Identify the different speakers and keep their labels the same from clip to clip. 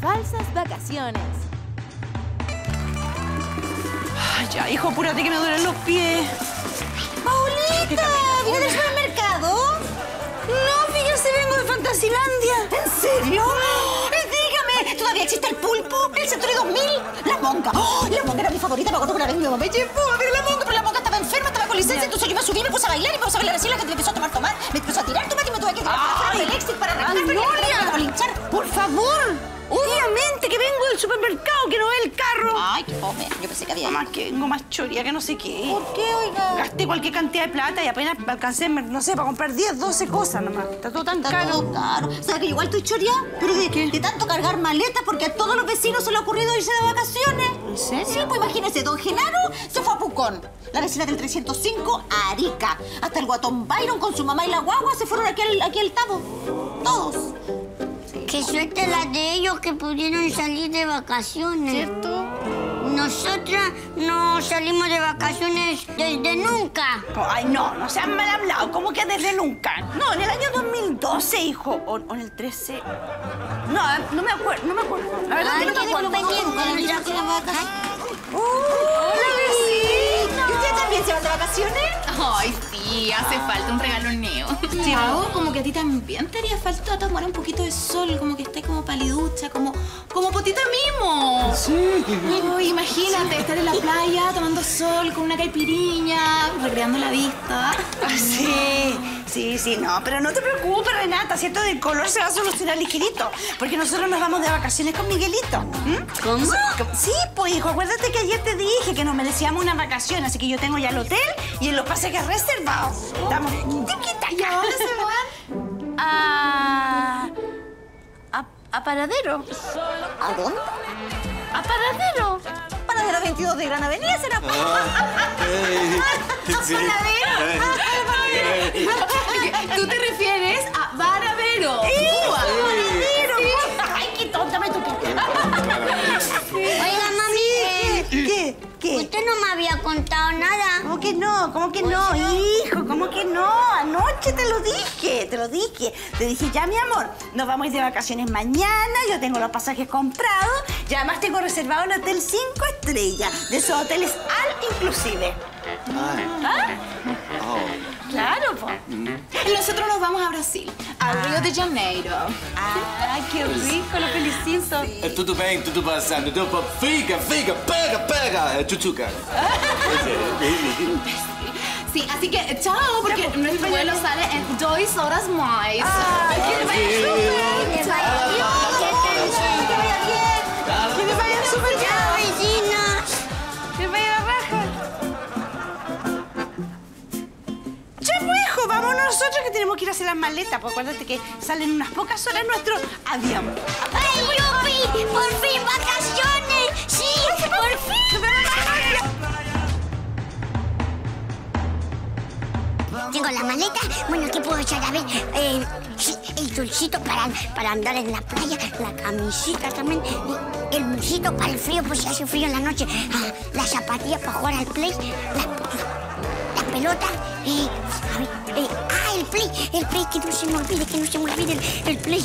Speaker 1: falsas vacaciones.
Speaker 2: Ay, ya, hijo, apúrate que me duelen los pies.
Speaker 3: ¡Paulita! ¿Viene del supermercado?
Speaker 2: No, fíjese, vengo de Fantasilandia.
Speaker 3: ¿En serio? Dígame, ¿todavía existe el pulpo? ¿El Century 2000? La monga. ¡Oh! La monga era mi favorita. Me acuerdo que una vez mi mamá me llevó a ver la monga, pero la monga estaba enferma, estaba con licencia, entonces yo me subí, me puse a bailar y me puse a bailar así. La gente me empezó a tomar, me empezó a tirar tomate y me tuve que tirar por el éxito para arrancar, para linchar.
Speaker 2: Por favor. Obviamente que vengo del supermercado, que no ve el carro.
Speaker 3: Ay, qué fome. Yo pensé que había...
Speaker 2: Mamá, que vengo más choría que no sé qué.
Speaker 3: ¿Por qué, oiga?
Speaker 2: Gasté cualquier cantidad de plata y apenas alcancé, no sé, para comprar 10, 12 cosas nomás. Está todo tan
Speaker 3: Está
Speaker 2: caro.
Speaker 3: todo caro. ¿Sabes que igual estoy choreada? Pero de tanto cargar maletas porque a todos los vecinos se le ha ocurrido irse de vacaciones.
Speaker 2: ¿En serio?
Speaker 3: Sí, pues imagínese, don Genaro se fue a Pucón. La vecina del 305 a Arica. Hasta el guatón Byron con su mamá y la guagua se fueron aquí al Tabo. Todos.
Speaker 4: Qué suerte la de ellos que pudieron salir de vacaciones.
Speaker 2: ¿Cierto?
Speaker 4: Nosotras no salimos de vacaciones desde nunca.
Speaker 2: Ay, no sean mal hablados. ¿Cómo que desde nunca? No, en el año 2012, hijo. O en el 13. No me acuerdo. La verdad que no me acuerdo.
Speaker 3: ¡Hola, vecina! ¿Y usted también se van de vacaciones?
Speaker 5: Ay, sí, hace falta un regalo nuevo. Tiago, como que a ti también te haría falta tomar un poquito de sol, como que estés como paliducha, como potita mimo.
Speaker 2: Sí.
Speaker 5: Uy, imagínate, estar en la playa tomando sol con una caipiriña, recreando la vista.
Speaker 2: Sí, no, pero no te preocupes, Renata, si esto del color se va a solucionar ligerito, porque nosotros nos vamos de vacaciones con Miguelito.
Speaker 4: ¿Cómo?
Speaker 2: Sí, pues, hijo, acuérdate que ayer te dije que nos merecíamos una vacación, así que yo tengo ya el hotel y en los pasajes reservados. Estamos
Speaker 5: ¿Y a dónde se van?
Speaker 2: a Paradero.
Speaker 3: ¿A dónde?
Speaker 2: ¿A Paradero?
Speaker 3: Paradero 22 de Gran Avenida será.
Speaker 5: ¿A ¿Tú te refieres a Baravero?
Speaker 2: ¡Paradero! ¡Ay, qué tonta me tocó!
Speaker 4: Oiga, mami.
Speaker 2: ¿Qué?
Speaker 4: Usted no me había contado nada.
Speaker 2: ¿Cómo que no? ¿Cómo que no, hijo? ¿Cómo que no? Anoche te lo dije. Te dije, ya, mi amor, nos vamos a ir de vacaciones mañana, yo tengo los pasajes comprados y además tengo reservado un hotel 5 estrellas, de esos hoteles all inclusive. Claro, pues.
Speaker 5: Nosotros nos vamos a Brasil, a Río de Janeiro.
Speaker 2: Ay, qué rico, lo felicito.
Speaker 6: Tudo bem, tudo passando. Fica, pega, chuchuca.
Speaker 5: Sí, así que chao, porque nuestro vuelo sale en 2 horas más.
Speaker 2: Ay, que le vaya súper.
Speaker 4: Que vaya bien.
Speaker 2: Que le vaya súper bien.
Speaker 4: Chao, vecina.
Speaker 2: Que vaya la raja. Ya, pues, hijo, vámonos nosotros que tenemos que ir a hacer las maletas. Pues acuérdate que salen unas pocas horas nuestro avión.
Speaker 4: ¡Ay, Yupi! ¡Por fin vacaciones! ¡Sí, por fin! Tengo la maleta. Bueno, ¿qué puedo echar? A ver, sí, el dulcito para andar en la playa, la camisita también, el bolsito para el frío, pues si hace frío en la noche, las zapatillas para jugar al play, la pelota, el play, que no se me olvide, el play.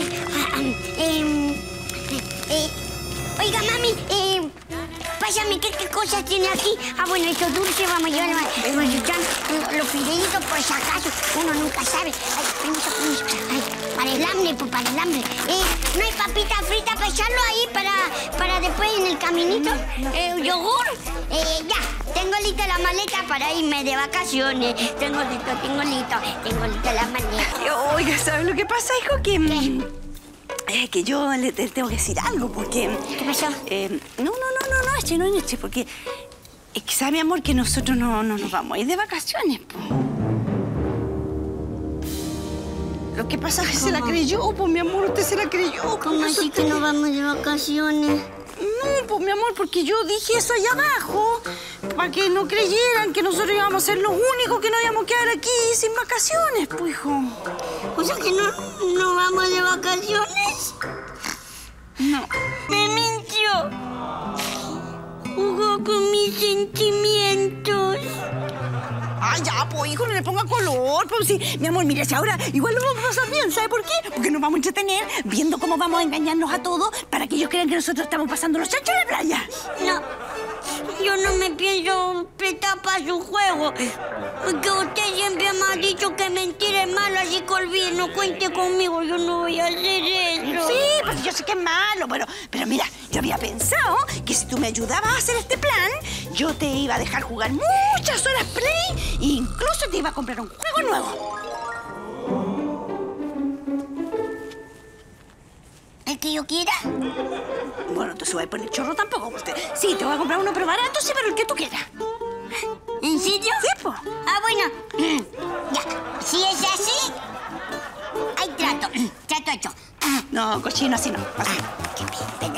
Speaker 4: Oiga, mami, pásame, ¿qué cosas tiene aquí? Bueno, estos dulces vamos a llevar los fideitos por si acaso. Uno nunca sabe. Ay, permiso. Ay, para el hambre, pues para el hambre. ¿No hay papita frita para echarlo ahí para después en el caminito? ¿Yogur? Ya, tengo lista la maleta para irme de vacaciones. Tengo lista la maleta.
Speaker 2: Oiga, ¿sabes lo que pasa, hijo? Que yo le tengo que decir algo, porque...
Speaker 4: ¿Qué pasó?
Speaker 2: No, Eche, porque... Es que sabe, mi amor, que nosotros no nos vamos a ir de vacaciones, po. Lo que pasa es que se la creyó, pues, mi amor, usted se la creyó.
Speaker 4: ¿Cómo así que no vamos de vacaciones?
Speaker 2: No, pues, mi amor, porque yo dije eso allá abajo, para que no creyeran que nosotros íbamos a ser los únicos que nos íbamos a quedar aquí sin vacaciones, pues, hijo.
Speaker 4: O sea que no vamos de vacaciones.
Speaker 2: No.
Speaker 4: Me mintió. Jugó con mis sentimientos.
Speaker 2: Ay, ya, pues, hijo, no le ponga color. Pues sí, mi amor, mira, si ahora igual lo vamos a pasar bien, ¿sabe por qué? Porque nos vamos a entretener viendo cómo vamos a engañarnos a todos para que ellos crean que nosotros estamos pasando los chanchos en la playa.
Speaker 4: No, yo no me pienso prestar para su juego. Porque usted siempre me ha dicho que mentir es malo, así que olvide, no cuente conmigo, yo no voy a hacer eso.
Speaker 2: Sí, pues yo sé que es malo, pero mira, yo había pensado que si tú me ayudabas a hacer este plan, yo te iba a dejar jugar muchas horas play e incluso te iba a comprar un juego nuevo.
Speaker 4: ¿El que yo quiera?
Speaker 2: Bueno, entonces voy a poner chorro tampoco. Usted. Sí, te voy a comprar uno, pero barato, sí, pero el que tú quieras.
Speaker 4: ¿En serio?
Speaker 2: Sí, po.
Speaker 4: Ah, bueno. Ya, si es así, hay trato. Trato hecho.
Speaker 2: No, cochino, así no. Así.
Speaker 4: Venga,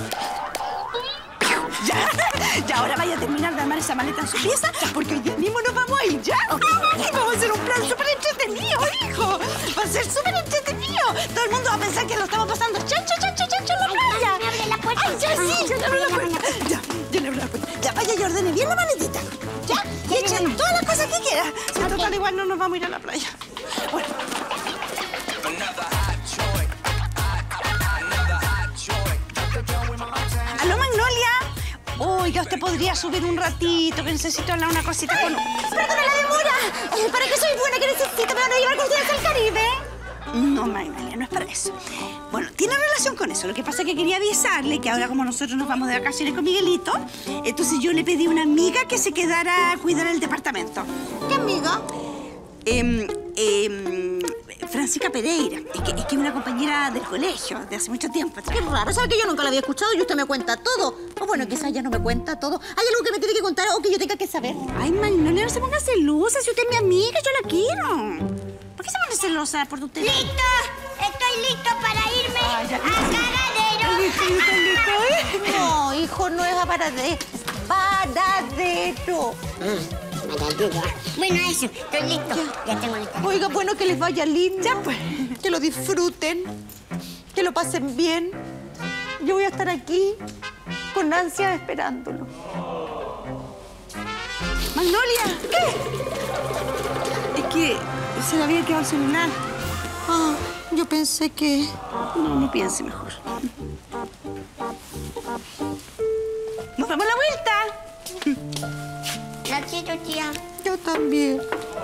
Speaker 2: Ya, ahora vaya a terminar de armar esa maleta en su pieza, porque hoy día mismo nos vamos a ir, ¿ya? Y vamos a hacer un plan súper entretenido, hijo. Va a ser súper entretenido. Todo el mundo va a pensar que lo estamos pasando chancho en la playa.
Speaker 4: me abre la puerta.
Speaker 2: Ay, ya sí, yo le abro la puerta. Ya, yo le abro la puerta. Ya, vaya y ordene bien la maletita. ¿Ya? Y echen todas las cosas que quiera. Si total, igual no nos vamos a ir a la playa. Bueno. ¿Aló, Magnolia? Oiga, usted podría subir un ratito, que necesito hablar una cosita con...
Speaker 3: ¡Perdona la demora! ¿Para qué soy buena? ¿Qué necesito? ¿Me van a llevar con ustedes al Caribe?
Speaker 2: No, Magnolia, no es para eso. Bueno, tiene relación con eso. Lo que pasa es que quería avisarle que ahora como nosotros nos vamos de vacaciones con Miguelito, entonces yo le pedí a una amiga que se quedara a cuidar el departamento.
Speaker 3: ¿Qué amiga?
Speaker 2: Francisca Pereira. Es que es una compañera del colegio de hace mucho tiempo.
Speaker 3: Qué raro, ¿sabe que yo nunca la había escuchado y usted me cuenta todo? O bueno, quizás ya no me cuenta todo. ¿Hay algo que me tiene que contar o que yo tenga que saber?
Speaker 2: Ay, Magnolia, no se ponga celosa. Si usted es mi amiga, yo la quiero. ¿Por qué se pone celosa por usted?
Speaker 4: ¡Listo! Estoy listo para irme a Caradero.
Speaker 2: ¿Listo?
Speaker 3: No, hijo, no es a paradero. Paradero.
Speaker 4: Bueno, eso, estoy listo. Ya tengo listo.
Speaker 3: Oiga, bueno, que les vaya lindo. Ya, pues. Que lo disfruten. Que lo pasen bien. Yo voy a estar aquí con ansia esperándolo.
Speaker 2: Magnolia, ¿qué? Es que se le había quedado el celular.
Speaker 3: Ah, yo pensé que...
Speaker 2: No piense mejor. ¡Nos damos la vuelta!
Speaker 4: La quiero, tía.
Speaker 3: Yo también.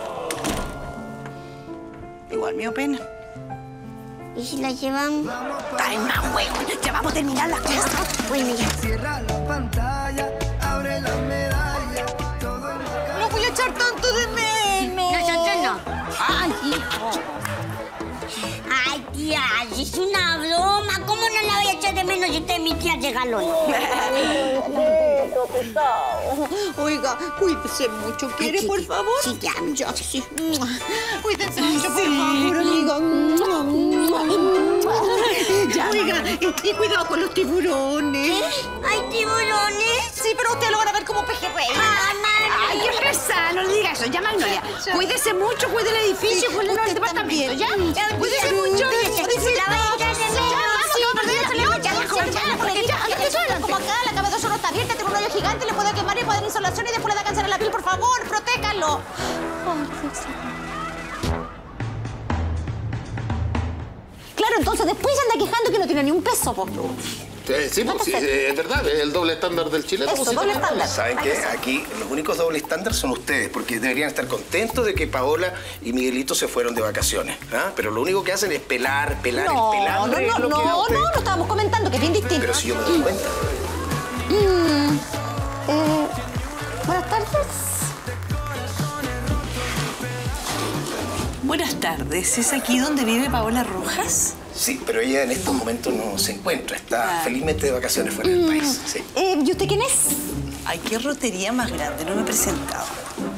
Speaker 2: Igual me dio pena.
Speaker 4: ¿Y si la llevamos?
Speaker 2: ¡Ay, más huevo! Ya vamos a terminar las cosas.
Speaker 4: Bueno, ya.
Speaker 1: Cierra la pantalla, abre la medalla.
Speaker 3: No voy a echar tanto de menos.
Speaker 4: Nosotros no.
Speaker 3: Ay, hijo.
Speaker 4: Ay, tía, es una broma. ¿Cómo no la voy a echar de menos si usted es mi tía de galón?
Speaker 3: Oiga, cuídese mucho. ¿Quiere,
Speaker 4: Ay,
Speaker 3: por
Speaker 4: sí,
Speaker 3: favor?
Speaker 4: sí, ya.
Speaker 3: Ya, sí. Cuídense mucho, por favor, amiga.
Speaker 2: Ya. Oiga, y cuidado con los tiburones.
Speaker 4: ¿Hay tiburones?
Speaker 3: Sí, pero usted lo van a ver como pejerrey.
Speaker 2: Ay, qué pesada, no le diga eso. Ya, Magnolia, cuídese mucho, cuide el edificio,
Speaker 3: Sí,
Speaker 2: cuide el
Speaker 3: usted
Speaker 2: departamento, ¿ya?
Speaker 3: también.
Speaker 2: Cuídese mucho.
Speaker 4: La voy a echar de menos.
Speaker 3: Como acá la cabeza no está abierta, tiene un hoyo gigante, le puede quemar y puede dar insolación y después le da cáncer en la piel. Por favor, protéjalo. Claro, entonces después se anda quejando que no tiene ni un peso, po.
Speaker 7: Sí, pues, sí, es verdad, es el doble estándar del chileno.
Speaker 3: Eso,
Speaker 7: pues, sí,
Speaker 3: doble
Speaker 7: también.
Speaker 3: estándar.
Speaker 8: ¿Saben qué? Aquí los únicos doble estándar son ustedes, porque deberían estar contentos de que Paola y Miguelito se fueron de vacaciones. ¿Ah? Pero lo único que hacen es pelar.
Speaker 3: No,
Speaker 8: El pelambre es lo que a ustedes-
Speaker 3: no estábamos comentando que es bien distinto.
Speaker 8: Pero si yo me doy cuenta.
Speaker 3: Buenas tardes.
Speaker 2: Buenas tardes. ¿Es aquí donde vive Paola Rojas?
Speaker 8: Sí, pero ella en estos momentos no se encuentra. Está felizmente de vacaciones fuera del país. Sí.
Speaker 3: ¿Y usted quién es?
Speaker 2: Ay, qué rotería más grande, no me he presentado.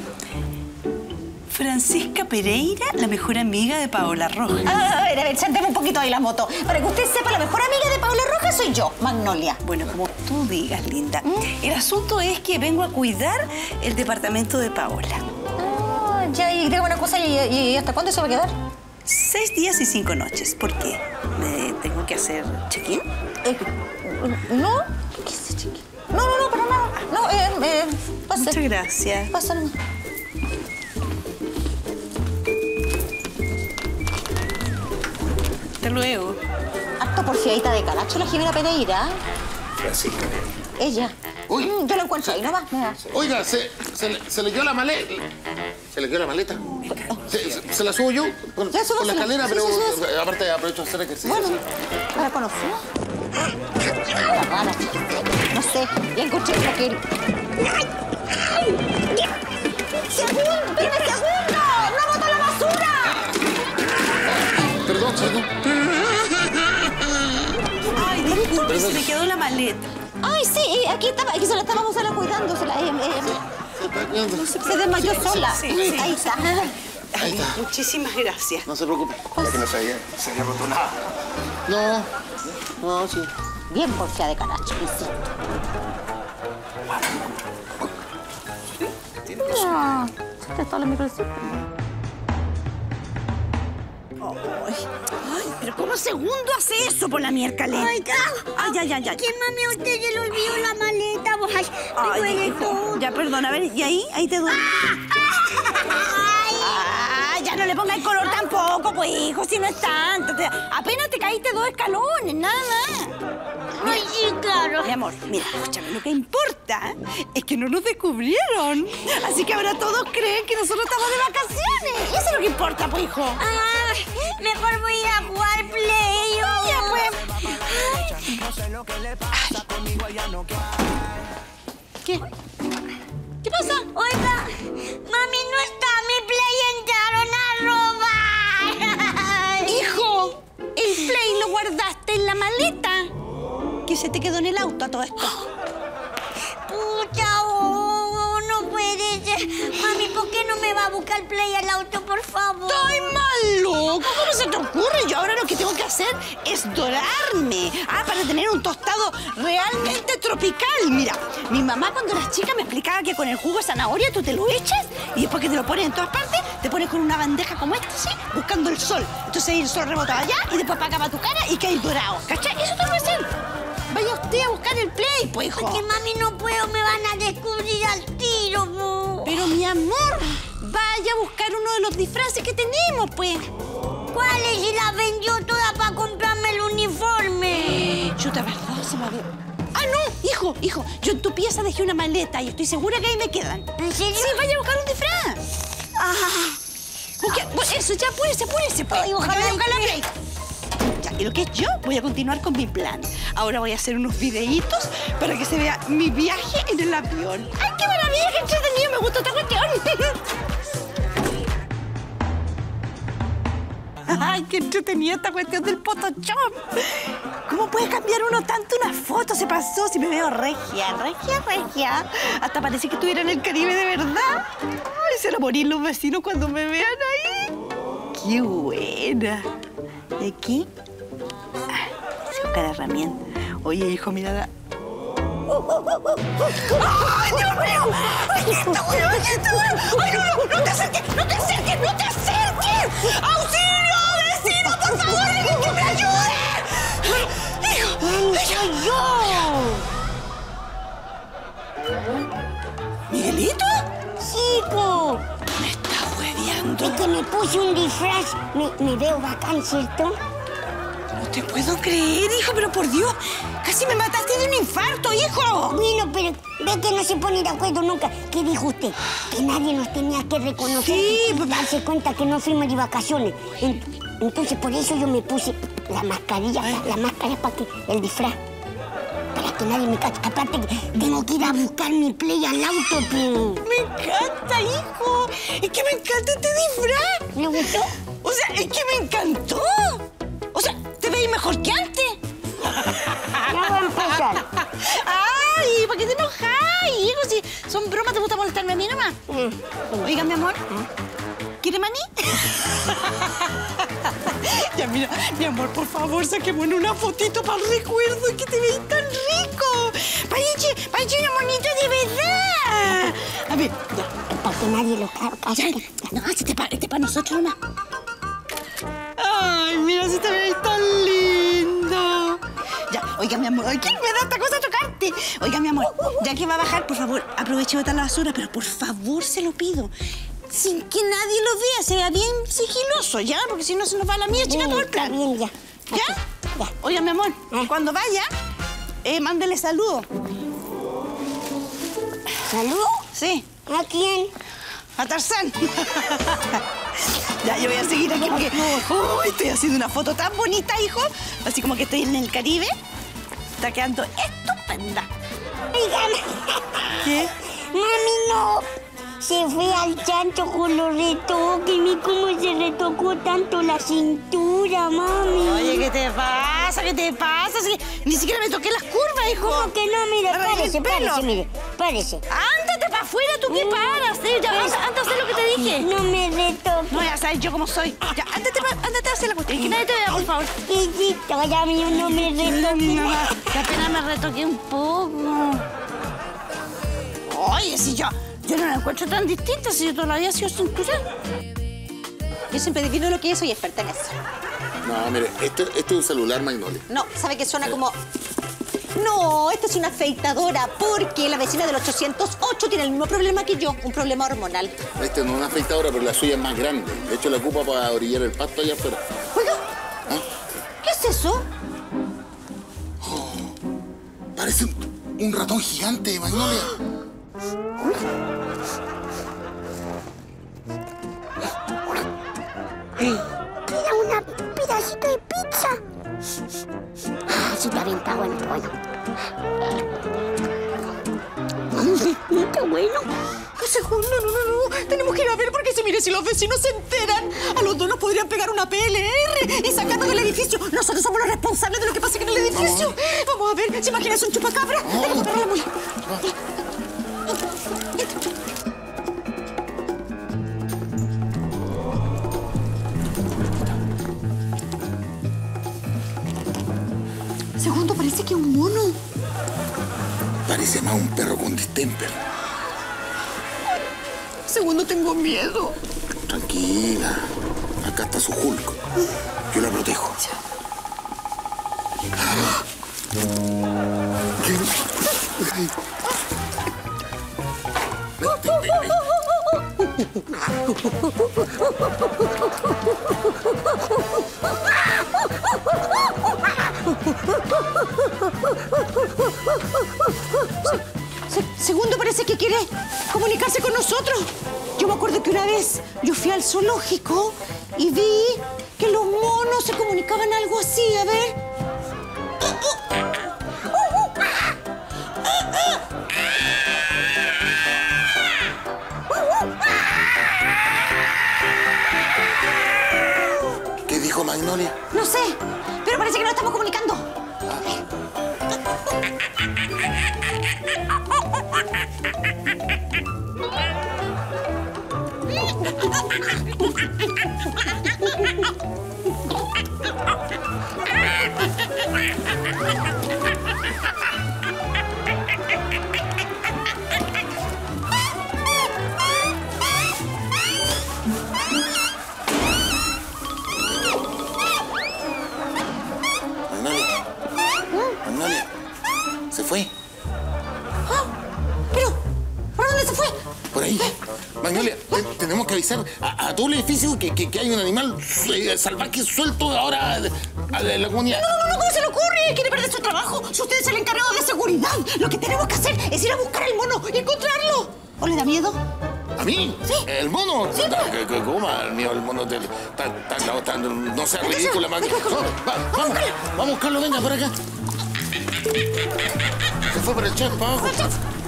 Speaker 2: Francisca Pereira, la mejor amiga de Paola Rojas.
Speaker 3: A ver, sentemos un poquito ahí la moto. Para que usted sepa, la mejor amiga de Paola Rojas soy yo, Magnolia.
Speaker 2: Bueno, como tú digas, linda. El asunto es que vengo a cuidar el departamento de Paola.
Speaker 3: Ah, ya, y digo una cosa, ¿y hasta cuándo se va a quedar?
Speaker 2: 6 días y 5 noches. ¿Por qué? ¿Me tengo que hacer check-in?
Speaker 3: ¿No? ¿Qué es ese chiqui? No, para nada. No, pase.
Speaker 2: Muchas gracias.
Speaker 3: Pasa nomás. porfiadita de calacho la Jimena Pereira.
Speaker 8: Francisca.
Speaker 3: Ella.
Speaker 7: Uy.
Speaker 3: Yo la encuentro ahí nomás. Mira.
Speaker 7: Oiga, se le quedó la maleta. ¿Se le quedó la maleta? ¿Se la subo yo? Por
Speaker 3: Ya, súbasela.
Speaker 7: la escalera,
Speaker 3: Sí,
Speaker 7: pero
Speaker 3: sí, sí.
Speaker 7: aparte aprovecho de hacer ejercicio.
Speaker 3: Bueno, ¿la reconoció? La rara. No sé, la encontré en aquel. ¡Segundo! ¡Dime segundo! ¡No botó la basura!
Speaker 7: Perdón.
Speaker 2: Ay, disculpe, se me quedó la maleta.
Speaker 3: Ay, sí, aquí estaba, aquí se la estábamos cuidando. Se desmayó sola.
Speaker 2: Sí.
Speaker 3: Ahí está.
Speaker 7: Ahí está.
Speaker 2: Muchísimas gracias.
Speaker 7: No se preocupe.
Speaker 8: Ya que no se había roto nada.
Speaker 7: No, sí.
Speaker 3: Bien porfiada de calacho, insisto. No, te está la microcita.
Speaker 2: Ay, pero ¿cómo segundo hace eso por la miércoles?
Speaker 4: Oiga.
Speaker 2: Ay.
Speaker 4: ¿Quién mami a usted se le olvidó la maleta? Vos, ay, me
Speaker 2: Ay,
Speaker 4: duele
Speaker 2: hijo.
Speaker 4: todo.
Speaker 2: Ya, perdona, a ver, ¿y ahí? Ahí te duele. Ah, ya no le pongas el color tampoco, pues, hijo, si no es tanto. Apenas te caíste 2 escalones, nada más.
Speaker 4: Ay, sí, claro.
Speaker 2: Mi amor, mira, escúchame, lo que importa es que no nos descubrieron. Así que ahora todos creen que nosotros estamos de vacaciones. Eso es lo que importa, pues, hijo.
Speaker 4: Ay, mejor voy a ir a jugar play.
Speaker 2: Ya, pues. ¿Qué? ¿Qué pasa?
Speaker 4: Oiga, mami no está, mi play entraron a robar.
Speaker 2: Hijo, el play lo guardaste en la maleta. Que se te quedó en el auto a todo esto.
Speaker 4: Pucha, no puede ser. Mami, ¿por qué no me va a buscar play al auto, por favor?
Speaker 2: ¡Estoy mal loco! ¿Cómo se te ocurre? Yo ahora lo que tengo que hacer es dorarme. Para tener un tostado realmente tropical. Mira, mi mamá cuando eras chica me explicaba que con el jugo de zanahoria tú te lo echas y después que te lo pones en todas partes, te pones con una bandeja como esta, ¿sí? Buscando el sol. Entonces ahí el sol rebota allá y después para acá para tu cara y cae dorado. ¿Cachai? Eso te lo voy a hacer. Vaya usted a buscar el play, pues, hijo.
Speaker 4: Porque mami no puedo, me van a descubrir al tiro, po.
Speaker 2: Pero, mi amor, vaya a buscar uno de los disfraces que tenemos, pues.
Speaker 4: ¿Cuáles? Si las vendió todas para comprarme el uniforme.
Speaker 2: Chuta, ¿verdad? Se me había... ¡Ah, no! Hijo, yo en tu pieza dejé una maleta y estoy segura que ahí me quedan.
Speaker 4: ¿En serio?
Speaker 2: Sí, vaya a buscar un disfraz. Eso, ya apúrese, pues.
Speaker 4: Ay, ojalá
Speaker 2: Vaya a buscar la
Speaker 4: que-
Speaker 2: play. Ya, y lo que es yo, voy a continuar con mi plan. Ahora voy a hacer unos videitos para que se vea mi viaje en el avión. ¡Ay, qué maravilla, qué entretenido! Me gusta esta cuestión. ¡Ay, qué entretenida esta cuestión del Photoshop! ¿Cómo puede cambiar uno tanto una foto? Se pasó, si me veo regia. Hasta parece que estuviera en el Caribe de verdad. Ay, se van a morir los vecinos cuando me vean ahí. ¡Qué buena! ¿De aquí? Se busca la herramienta. Oye, hijo, mira la... ¡Ay, Dios mío! ¡Ay, qué está bueno! ¡Ay, no te acerques! ¡Auxilio, vecino, por favor! ¡Alguien que me ayude! ¡Hijo! ¡Soy yo! ¿Miguelito?
Speaker 4: Sí, po.
Speaker 2: Me está hueveando.
Speaker 4: Es que me puse un disfraz. Me veo bacán, ¿cierto?
Speaker 2: No te puedo creer, hijo, pero por Dios, casi me mataste de un infarto, hijo.
Speaker 4: Bueno, pero ve que no se pone de acuerdo nunca. ¿Qué dijo usted? Que nadie nos tenía que reconocer.
Speaker 2: Sí,
Speaker 4: y darse cuenta que no fuimos de vacaciones. Entonces, por eso yo me puse la mascarilla para que el disfraz. Para que nadie me cache. Aparte, que tengo que ir a buscar mi play al auto, pero...
Speaker 2: Me encanta, hijo. Es que me encanta este disfraz.
Speaker 4: ¿Le gustó?
Speaker 2: O sea, es que me encantó. O sea, te veis mejor que antes.
Speaker 4: Ya voy a empezar.
Speaker 2: Ay, ¿para qué te enojas, hijo? Si son bromas, ¿te gusta molestarme a mí nomás? Oiga, mi amor, ¿quiere maní? Ya, mira, mi amor, por favor, saquémonos una fotito para el recuerdo, que te veis tan rico. Parece una monita de verdad. A ver, ya.
Speaker 4: Para que nadie lo cache.
Speaker 2: No, este para nosotros nomás. Ay, mira, si te veis tan lindo. Ya, oiga, mi amor, ay, ¿quién me da esta cosa a tocarte? Oiga, mi amor, ya que va a bajar, por favor, aproveche y botar la basura, pero por favor se lo pido. Sin que nadie lo vea, se vea bien sigiloso, ¿ya? Porque si no se nos va la mía, chica, todo el plan.
Speaker 4: Bien, ya.
Speaker 2: ¿Ya?
Speaker 4: Ya.
Speaker 2: Oiga, mi amor, cuando vaya, mándele saludos.
Speaker 4: ¿Salud?
Speaker 2: Sí,
Speaker 4: ¿A quién?
Speaker 2: a Tarzán. Ya, yo voy a seguir aquí porque estoy haciendo una foto tan bonita, hijo. Así como que estoy en el Caribe. Está quedando estupenda.
Speaker 4: Oiga,
Speaker 2: ¿Qué?
Speaker 4: mami, no. Se fue al chancho con los retoques. Mira cómo se retocó tanto la cintura, mami.
Speaker 2: Oye, ¿qué te pasa? ¿Qué te pasa? Si ni siquiera me toqué las curvas, hijo.
Speaker 4: ¿Cómo que no? Mire,
Speaker 2: Me arreglé el pelo.
Speaker 4: párese, mire. Párese.
Speaker 2: Ándate para afuera, ¿tú qué paras? Ya, anda a hacer lo que te dije.
Speaker 4: No me retoque.
Speaker 2: No, ya sabes yo cómo soy. Ya, ándate a hacer la cuestión. Que nadie te vea, por favor.
Speaker 4: Hijito, ya mío, no me
Speaker 2: Mi
Speaker 4: retoque.
Speaker 2: mamá, que apenas me retoqué un poco. Oye, si yo no la encuentro tan distinta, si yo todavía he sido cinturón.
Speaker 3: Yo siempre adivino lo que es, soy experta en eso.
Speaker 7: No, mire, esto es un celular Magnolia.
Speaker 3: No, ¿sabe que suena como...? No, esta es una afeitadora porque la vecina del 808 tiene el mismo problema que yo, un problema hormonal.
Speaker 7: Esta no es una afeitadora, pero la suya es más grande. De hecho, la ocupa para orillar el pasto allá afuera.
Speaker 3: Oiga,
Speaker 7: ¿Ah?
Speaker 3: ¿qué es eso?
Speaker 7: Parece un ratón gigante, Magnolia.
Speaker 4: Era un pedacito de pizza. Ah, sí, está bien, está bueno, está bueno. Está bueno.
Speaker 3: Segundo, no. Tenemos que ir a ver porque si los vecinos se enteran, a los dos nos podrían pegar una PLR y sacarnos del edificio. Nosotros somos los responsables de lo que pasa en el edificio. Vamos a ver, ¿se imaginan un chupacabra? Vamos a parar la mula. Segundo, parece que es un mono.
Speaker 7: Parece más un perro con distemper.
Speaker 3: Segundo, tengo miedo.
Speaker 7: Tranquila. Acá está su Hulk. Yo la protejo.
Speaker 3: Segundo, parece que quiere comunicarse con nosotros. Yo me acuerdo que una vez yo fui al zoológico y vi que los monos se comunicaban algo así. A ver.
Speaker 7: ¿Qué dijo Magnolia?
Speaker 3: No sé, pero parece que nos estamos comunicando.
Speaker 7: Magnolia. ¿Se fue?
Speaker 3: ¿Pero por dónde se fue?
Speaker 7: Por ahí. Magnolia, tenemos que avisar a todo el edificio que hay un animal salvaje suelto ahora a la comunidad.
Speaker 3: No, ¿cómo se le ocurre? ¿Quiere perder su trabajo? Si usted es el encargado de seguridad, lo que tenemos que hacer es ir a buscar al mono y encontrarlo. ¿O le da miedo?
Speaker 7: ¿A mí?
Speaker 3: Sí.
Speaker 7: ¿El mono?
Speaker 3: Sí, pero...
Speaker 7: ¿Cómo? El mono no sea ridícula, Magnolia. Vamos a buscarlo, venga, por acá. Se fue por el chat para abajo.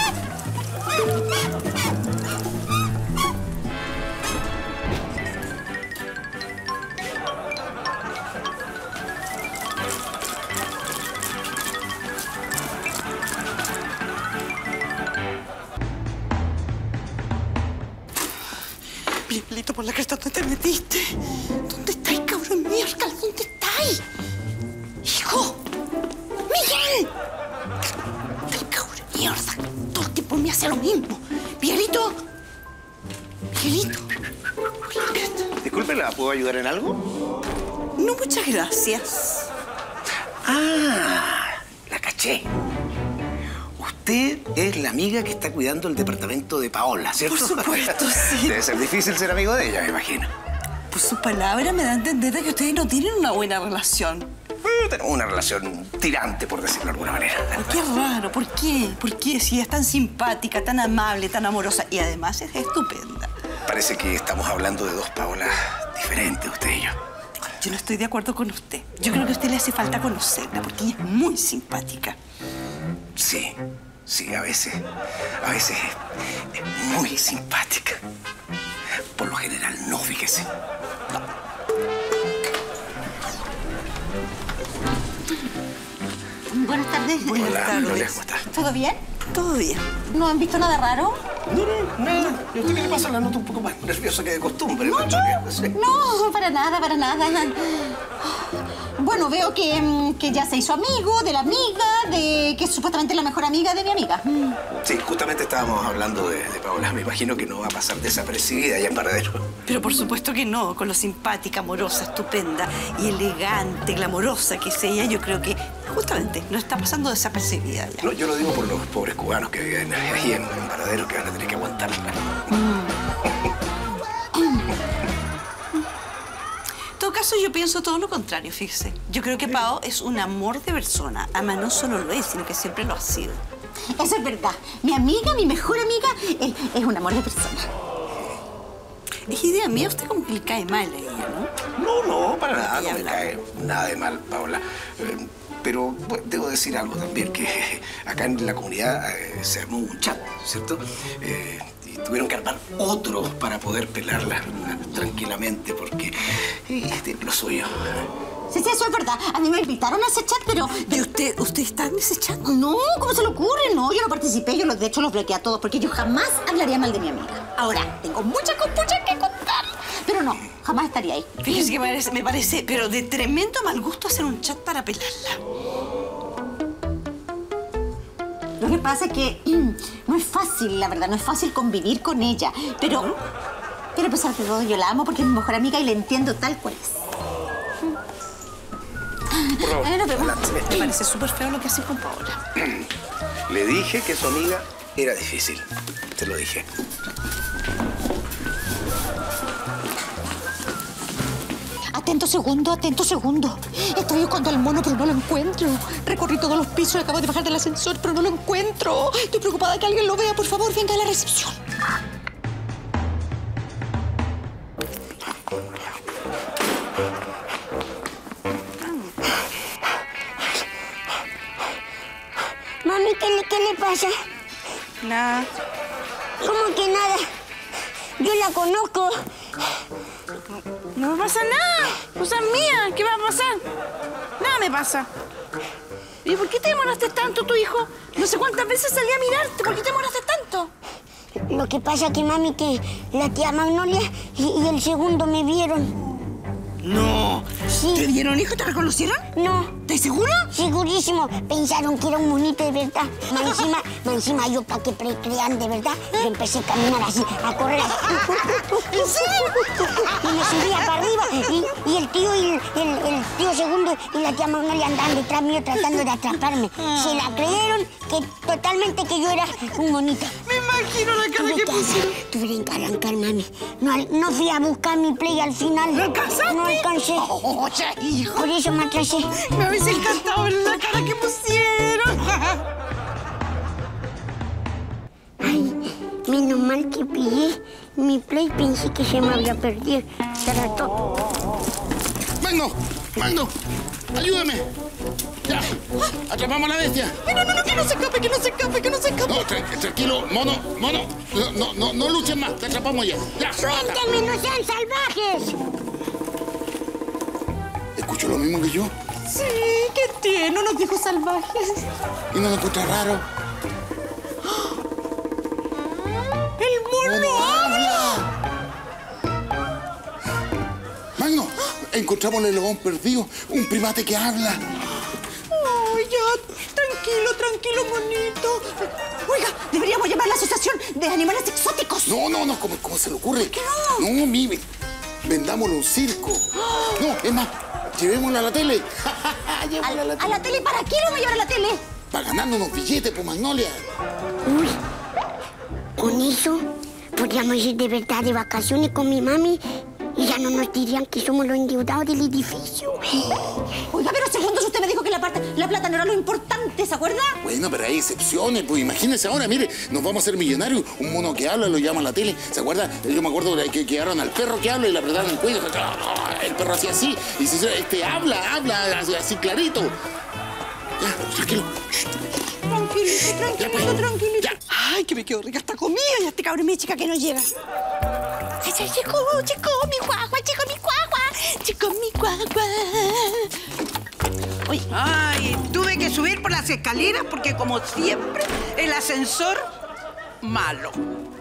Speaker 3: Miguelito, por la cresta, ¿dónde te metiste? ¿Dónde estáis, cabrón miércoles? ¿Dónde estáis? ¡Hijo! ¡Miguel! ¡Ay, cabrón mierda! Todo el tiempo me hace lo mismo. ¡Miguelito! ¡Miguelito! Por la cresta.
Speaker 8: Disculpe, ¿la puedo ayudar en algo?
Speaker 3: No, muchas gracias.
Speaker 8: Ah, la caché. Usted es la amiga que está cuidando el departamento de Paola, ¿cierto?
Speaker 3: Por supuesto, sí.
Speaker 8: Debe ser difícil ser amigo de ella, me imagino.
Speaker 3: Por su palabra me da a entender de que ustedes no tienen una buena relación.
Speaker 8: tenemos una relación tirante, por decirlo de alguna manera.
Speaker 2: Qué raro, ¿por qué? ¿Por qué? Si es tan simpática, tan amable, tan amorosa y además es estupenda.
Speaker 8: Parece que estamos hablando de dos Paolas diferentes, usted y yo.
Speaker 2: Yo no estoy de acuerdo con usted. Yo creo que a usted le hace falta conocerla porque ella es muy simpática.
Speaker 8: Sí, a veces es muy simpática. Por lo general no, fíjese.
Speaker 3: Buenas tardes.
Speaker 2: Buenas tardes.
Speaker 8: Gloria, ¿cómo está?
Speaker 3: ¿Todo bien?
Speaker 2: Todo bien.
Speaker 3: ¿No han visto nada raro?
Speaker 8: No, nada. ¿Y a usted qué le pasa? La noto un poco más nerviosa que de costumbre.
Speaker 3: No, para nada, para nada. Bueno, veo que ya se hizo amigo de la amiga, de que es supuestamente la mejor amiga de mi amiga.
Speaker 8: Sí, justamente estábamos hablando de Paola. Me imagino que no va a pasar desapercibida allá en Paradero.
Speaker 2: Pero por supuesto que no, con lo simpática, amorosa, estupenda y elegante, glamorosa que es ella, yo creo que justamente no está pasando desapercibida ya.
Speaker 8: No, yo lo digo por los pobres cubanos que viven ahí en Paradero, que van a tener que aguantarla.
Speaker 2: En todo caso, yo pienso todo lo contrario, fíjese. Yo creo que Pao es un amor de persona. Además, no solo lo es, sino que siempre lo ha sido.
Speaker 3: Eso es verdad. Mi amiga, mi mejor amiga, es un amor de persona.
Speaker 2: Es idea mía, usted como que le cae mal a ella, ¿no?
Speaker 8: No, para nada, no me cae nada de mal, Paola. Pero bueno, debo decir algo también, que acá en la comunidad se armó un chat, ¿cierto? Y tuvieron que armar otro para poder pelarla tranquilamente, porque tiene lo suyo.
Speaker 3: Sí, eso es verdad. A mí me invitaron a ese chat, pero...
Speaker 2: ¿Y usted está en ese chat?
Speaker 3: No, ¿cómo se le ocurre? No, yo no participé. De hecho, los bloqueé a todos, porque yo jamás hablaría mal de mi amiga. Ahora, tengo muchas compuchas que contar, pero no, jamás estaría ahí.
Speaker 2: Fíjese que me parece, pero de tremendo mal gusto hacer un chat para pelarla.
Speaker 3: Lo que pasa es que no es fácil, la verdad, no es fácil convivir con ella. Pero a pesar de todo, yo la amo porque es mi mejor amiga y la entiendo tal cual es.
Speaker 8: Por favor, adelante.
Speaker 2: Me parece súper feo lo que hace con Paola.
Speaker 8: Le dije que su amiga era difícil. Te lo dije.
Speaker 3: Atento segundo. Estoy buscando al mono, pero no lo encuentro. Recorrí todos los pisos y acabo de bajar del ascensor, pero no lo encuentro. Estoy preocupada que alguien lo vea. Por favor, venga a la recepción.
Speaker 4: Mami, ¿qué le pasa?
Speaker 2: Nada.
Speaker 4: ¿Cómo que nada? Yo la conozco.
Speaker 2: No me pasa nada. Cosa mía. ¿Qué va a pasar? Nada me pasa. ¿Y por qué te demoraste tanto, tu hijo? No sé cuántas veces salí a mirarte. ¿Por qué te demoraste tanto?
Speaker 4: Lo que pasa es que, mami, que la tía Magnolia y el segundo me vieron.
Speaker 2: No.
Speaker 4: Sí.
Speaker 2: ¿Te dieron hijo? ¿Te reconocieron?
Speaker 4: No.
Speaker 2: ¿Estás seguro?
Speaker 4: Segurísimo. Pensaron que era un monito de verdad. Más encima yo, para que crean de verdad, yo empecé a caminar así, a correr así.
Speaker 2: ¿En serio?
Speaker 4: Y me subía para arriba. Y el tío el tío segundo y la tía Magnolia andaban detrás mío tratando de atraparme. Se la creyeron totalmente que yo era un monito.
Speaker 2: Me imagino la cara que pusieron.
Speaker 4: Tuve que arrancar, mami. No fui a buscar mi play al final.
Speaker 2: ¿No alcanzaste?
Speaker 4: No alcancé.
Speaker 2: Oye, hijo.
Speaker 4: Por eso me atrasé.
Speaker 2: Me habéis encantado ver la cara que pusieron.
Speaker 4: Ay, menos mal que pillé mi play. Pensé que se me había perdido. Trató.
Speaker 7: Magno, ayúdame. Ya, atrapamos a la bestia.
Speaker 3: No, que no se escape.
Speaker 7: No, tranquilo, mono. No luchen más, te atrapamos ya. Ya.
Speaker 4: ¡Suéltenme, no sean salvajes!
Speaker 7: ¿Escuchó lo mismo que yo?
Speaker 3: Sí, ¿qué tiene? No nos dijo salvajes.
Speaker 7: ¿Y no lo encuentra raro?
Speaker 3: ¡El mono habla!
Speaker 7: Magno, encontramos el león perdido, un primate que habla.
Speaker 3: Ay, ya, tranquilo, monito. Oiga, deberíamos llamar a la Asociación de Animales Exóticos.
Speaker 7: No, ¿cómo se le ocurre?
Speaker 3: ¿Por qué no?
Speaker 7: No, mire, vendámoslo a un circo. No, es más, llevémoslo a la tele. Llevémoslo
Speaker 3: ¿A la tele? ¿Para qué lo voy a llevar a la tele?
Speaker 7: Para ganarnos unos billetes por Magnolia.
Speaker 4: Uy, con eso podríamos ir de verdad de vacaciones con mi mami y ya no nos dirían que somos los endeudados del edificio.
Speaker 3: Oiga, pero segundo, si usted me aparte, la plata no era lo importante, ¿se acuerda?
Speaker 7: Bueno, pero hay excepciones, pues imagínense ahora, mire, nos vamos a hacer millonarios. Un mono que habla, lo llama a la tele. ¿Se acuerda? Yo me acuerdo que llegaron al perro que habla y le apretaron el cuello. El perro hacía así. Y se habla así clarito. Ya, tranquilo.
Speaker 2: Tranquilito.
Speaker 7: Ya.
Speaker 2: Ay, que me quedó rica esta comida y este cabrón mi chica que no llega. Ay, chico, mi guagua, chico, mi guagua. Oye,
Speaker 9: Ay, tuve que subir por las escaleras porque, como siempre, el ascensor malo.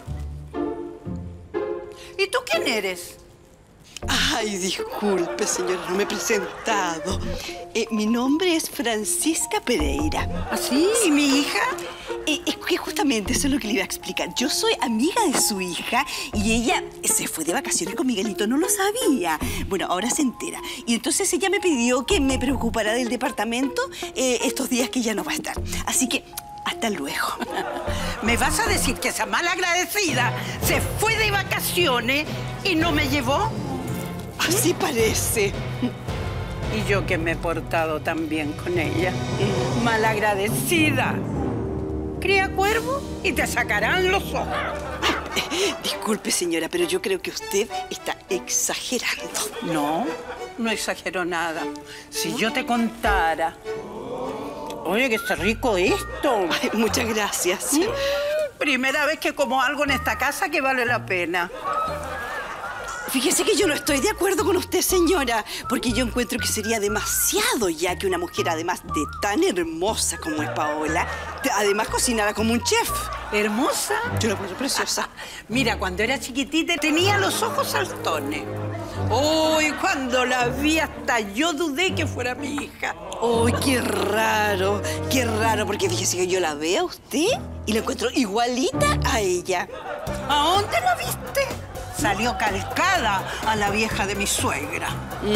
Speaker 9: ¿Y tú quién eres?
Speaker 2: ay, disculpe, señora, no me he presentado. Mi nombre es Francisca Pereira.
Speaker 9: ¿Ah, sí? ¿Y mi hija?
Speaker 2: Es que justamente eso es lo que le iba a explicar. Yo soy amiga de su hija y ella se fue de vacaciones con Miguelito. No lo sabía. Bueno, ahora se entera. Y entonces ella me pidió que me preocupara del departamento estos días que ella no va a estar. Así que, hasta luego.
Speaker 9: ¿Me vas a decir que esa malagradecida se fue de vacaciones y no me llevó?
Speaker 2: Así parece.
Speaker 9: Y yo que me he portado tan bien con ella. Malagradecida. Cría cuervo y te sacarán los ojos.
Speaker 2: Disculpe, señora, pero yo creo que usted está exagerando.
Speaker 9: No, no exagero nada. Si yo te contara... Oye, que está rico esto.
Speaker 2: Ay, muchas gracias.
Speaker 9: Primera vez que como algo en esta casa que vale la pena.
Speaker 2: Fíjese que yo no estoy de acuerdo con usted, señora, porque yo encuentro que sería demasiado ya que una mujer, además de tan hermosa como es Paola, además cocinara como un chef.
Speaker 9: ¿Hermosa?
Speaker 2: Yo la encuentro preciosa.
Speaker 9: Mira, cuando era chiquitita tenía los ojos saltones. Uy, cuando la vi hasta yo dudé que fuera mi hija.
Speaker 2: ¡Uy, qué raro! Qué raro, porque fíjese que yo la veo a usted y la encuentro igualita a ella.
Speaker 9: ¿A dónde la viste? Salió calcada a la vieja de mi suegra.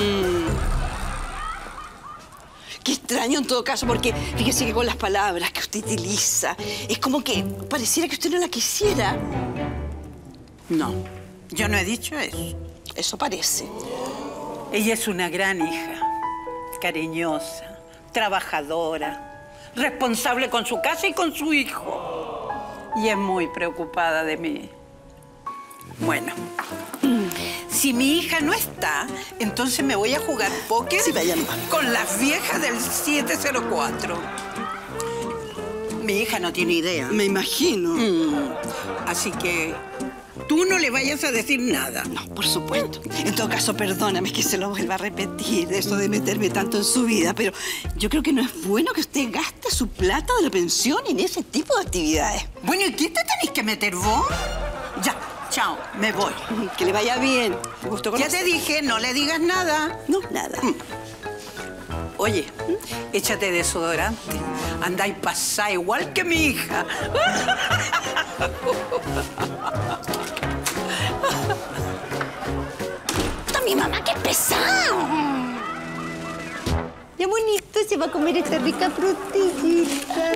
Speaker 2: Qué extraño en todo caso, porque fíjese que con las palabras que usted utiliza, es como que pareciera que usted no la quisiera.
Speaker 9: No, yo no he dicho eso.
Speaker 2: Eso parece.
Speaker 9: Ella es una gran hija, cariñosa, trabajadora, responsable con su casa y con su hijo. Y es muy preocupada de mí. Bueno, si mi hija no está, entonces me voy a jugar póker con las viejas del 704. Mi hija no tiene idea.
Speaker 2: Me imagino.
Speaker 9: Así que tú no le vayas a decir nada.
Speaker 2: No, por supuesto. En todo caso, perdóname que se lo vuelva a repetir, de eso de meterme tanto en su vida, pero yo creo que no es bueno que usted gaste su plata de la pensión en ese tipo de actividades.
Speaker 9: Bueno, ¿y qué te tenéis que meter vos? Ya, chao, me voy.
Speaker 2: Que le vaya bien. Me gustó
Speaker 9: Ya
Speaker 2: conocer.
Speaker 9: te dije, no le digas nada.
Speaker 2: No, nada.
Speaker 9: Oye, échate desodorante. Andáis pasada igual que mi hija.
Speaker 3: Mi mamá, qué pesado. Qué bonito se va a comer esta rica frutillita.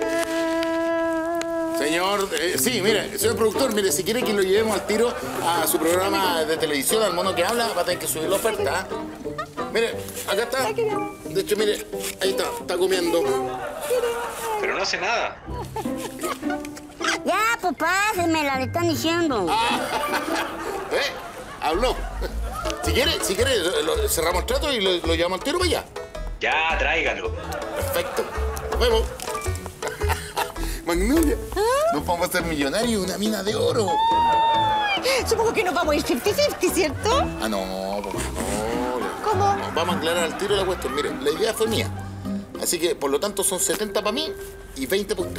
Speaker 7: Señor, sí, mire, señor productor, mire, si quiere que lo llevemos al tiro a su programa de televisión, al mono que habla, va a tener que subir la oferta. Mire, acá está. De hecho, mire, ahí está comiendo.
Speaker 10: Pero no hace nada.
Speaker 4: Ya, papá, se me la le están diciendo.
Speaker 7: Habló. Si quiere, cerramos el trato y lo llevamos al tiro para allá.
Speaker 10: Ya, tráigalo.
Speaker 7: Perfecto. Nos vemos. Magnolia, nos vamos a hacer millonarios, una mina de oro.
Speaker 3: Supongo que nos vamos a ir 50-50, ¿cierto?
Speaker 7: Ah, no, pues Magnolia.
Speaker 3: ¿Cómo?
Speaker 7: Nos vamos a aclarar al tiro la cuestión. Mire, la idea fue mía. Así que, por lo tanto, son 70 para mí y 20 para usted.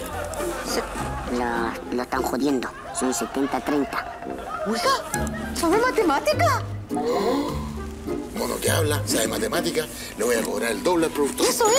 Speaker 4: Lo están jodiendo. Son 70-30.
Speaker 3: Oiga, ¿sabe matemática?
Speaker 7: Mono que habla, sabe matemática, le voy a cobrar el doble al productor.
Speaker 3: Eso.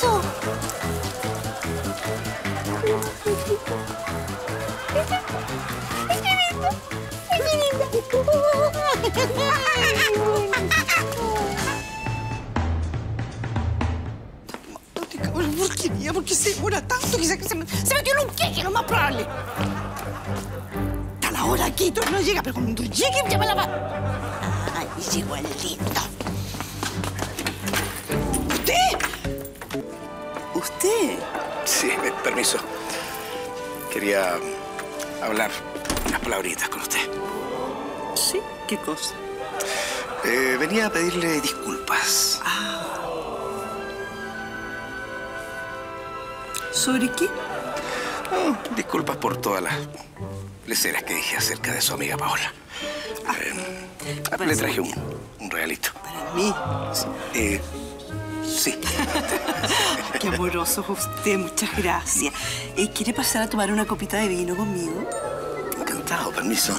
Speaker 2: Porquería, ¿por qué se demora tanto? Quizás que se metió en un queque, lo más probable. Está la hora aquí, todavía no llega, pero cuando llegue, ya me la va. Ay, igualito. ¿Usted?
Speaker 8: Permiso. Quería hablar unas palabritas con usted.
Speaker 9: ¿Sí? ¿Qué cosa?
Speaker 8: Venía a pedirle disculpas.
Speaker 9: ¿Sobre qué?
Speaker 8: Disculpas por todas las leceras que dije acerca de su amiga Paola. Le traje un regalito.
Speaker 9: ¿Para mí?
Speaker 8: Sí.
Speaker 9: Qué amoroso usted, muchas gracias. ¿Quiere pasar a tomar una copita de vino conmigo?
Speaker 8: Encantado, permiso.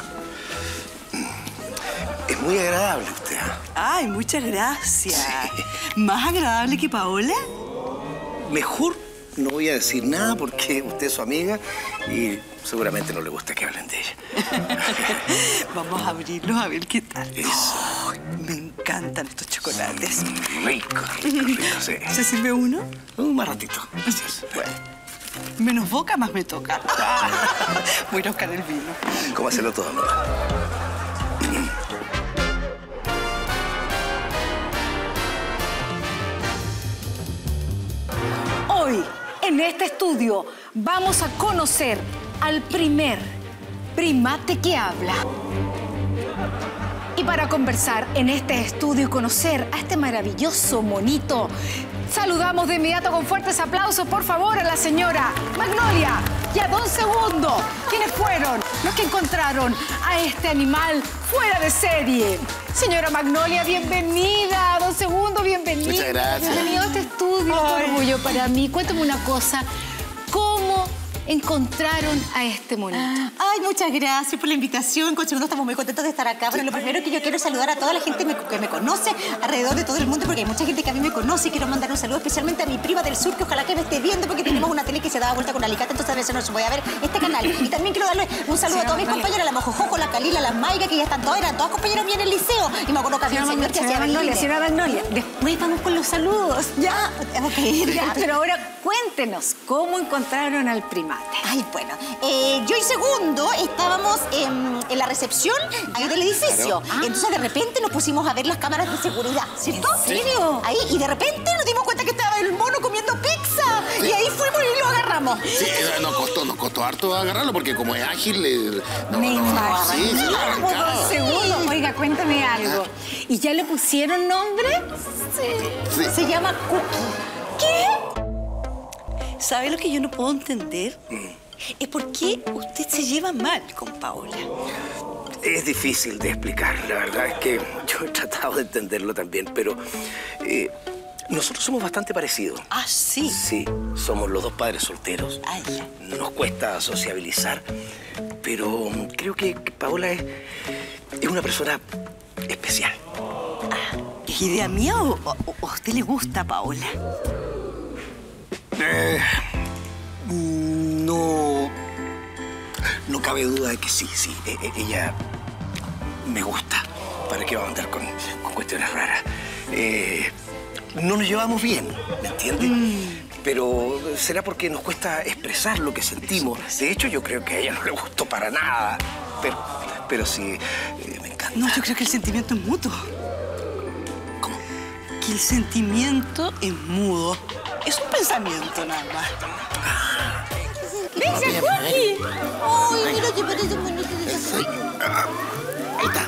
Speaker 8: Es muy agradable usted.
Speaker 9: Ay, muchas gracias. Sí. ¿Más agradable que Paola?
Speaker 8: Mejor no voy a decir nada porque usted es su amiga y seguramente no le gusta que hablen de ella.
Speaker 9: Vamos a abrirlos a ver qué tal.
Speaker 8: Eso.
Speaker 9: Oh, me encantan estos chocolates.
Speaker 8: Rico, rico, sí.
Speaker 9: ¿Se sirve uno?
Speaker 8: Más ratito. Gracias.
Speaker 9: Bueno. Menos boca, más me toca. Voy a buscar el vino.
Speaker 8: ¿Cómo hacerlo todo, no?
Speaker 11: Hoy, en este estudio, vamos a conocer al primer primate que habla. Y para conversar en este estudio y conocer a este maravilloso monito, saludamos de inmediato con fuertes aplausos, por favor, a la señora Magnolia y a Don Segundo, quienes fueron los que encontraron a este animal fuera de serie. Señora Magnolia, bienvenida. Don Segundo, bienvenido.
Speaker 7: Muchas gracias.
Speaker 11: Bienvenido a este estudio. Qué orgullo para mí. Cuéntame una cosa. ¿Cómo encontraron a este monito?
Speaker 3: Ay, muchas gracias por la invitación. Con Segundo estamos muy contentos de estar acá. Pero lo primero que yo quiero es saludar a toda la gente que me conoce alrededor de todo el mundo, porque hay mucha gente que a mí me conoce y quiero mandar un saludo especialmente a mi prima del sur, que ojalá que me esté viendo, porque tenemos una tele que se da vuelta con alicate, entonces a veces no se puede ver este canal. Y también quiero darle un saludo a todos mis compañeras, la Mojojojo, la Calila, la Maiga, que ya están todas, eran todas compañeras mías en el liceo. Y me acuerdo que había un señor que hacía Magnolia.
Speaker 11: Señora Magnolia, después vamos con los saludos.
Speaker 3: Ya, tenemos que ir.
Speaker 11: Ya, pero ahora cuéntenos, ¿cómo encontraron al primate?
Speaker 3: Ay, bueno, yo y Segundo estábamos en la recepción ahí del edificio.
Speaker 8: Claro.
Speaker 3: Entonces de repente nos pusimos a ver las cámaras de seguridad, ¿cierto?
Speaker 11: ¿En serio?
Speaker 3: Ahí, y de repente nos dimos cuenta que estaba el mono comiendo pizza. Sí. Y ahí fuimos y lo agarramos.
Speaker 7: Sí, nos costó harto agarrarlo porque como es ágil,
Speaker 11: Me imagino.
Speaker 7: Sí, se lo arrancaba.
Speaker 11: Segundo, oiga, cuéntame algo. ¿Y ya le pusieron nombre?
Speaker 7: Sí.
Speaker 3: Se llama Cookie.
Speaker 9: ¿Qué? ¿Sabe lo que yo no puedo entender? Es por qué usted se lleva mal con Paola.
Speaker 8: Es difícil de explicar. La verdad es que yo he tratado de entenderlo también, pero nosotros somos bastante parecidos.
Speaker 9: ¿Ah, sí?
Speaker 8: Sí, somos los dos padres solteros.
Speaker 9: Ay, ya.
Speaker 8: Nos cuesta sociabilizar, pero creo que Paola es una persona especial.
Speaker 9: ¿Es idea mía o a usted le gusta a Paola?
Speaker 8: No cabe duda de que sí. Ella me gusta. ¿Para qué va a andar con cuestiones raras? No nos llevamos bien, ¿me entiendes? Pero será porque nos cuesta expresar lo que sentimos. De hecho, yo creo que a ella no le gustó para nada. Pero sí, me encanta.
Speaker 9: No, yo creo que el sentimiento es mutuo.
Speaker 8: ¿Cómo?
Speaker 9: Que el sentimiento es mudo. Es un pensamiento nada más.
Speaker 3: ¡Venga, Cookie! ¡Ay, mira que parece un monito de esa.
Speaker 7: Ahí está.